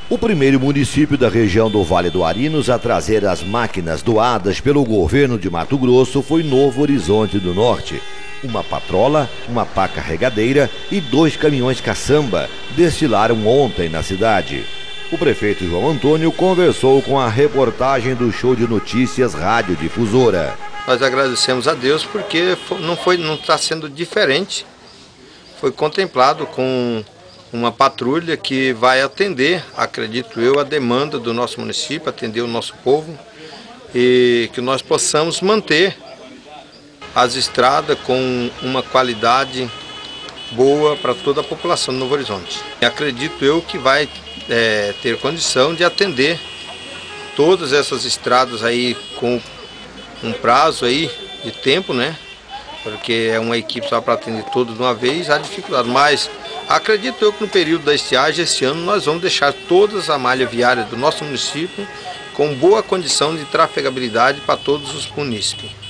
O primeiro município da região do Vale do Arinos a trazer as máquinas doadas pelo governo de Mato Grosso foi Novo Horizonte do Norte. Uma patrola, uma pá carregadeira e 2 caminhões caçamba destilaram ontem na cidade. O prefeito João Antônio conversou com a reportagem do Show de Notícias Rádio Difusora. Nós agradecemos a Deus porque não está sendo diferente. Foi contemplado com uma patrulha que vai atender, acredito eu, a demanda do nosso município, atender o nosso povo e que nós possamos manter as estradas com uma qualidade boa para toda a população do Novo Horizonte. Acredito eu que vai ter condição de atender todas essas estradas aí com um prazo aí de tempo, né? Porque é uma equipe só para atender todos de uma vez, há dificuldade, mas acredito eu que no período da estiagem, esse ano, nós vamos deixar todas a malha viária do nosso município com boa condição de trafegabilidade para todos os munícipes.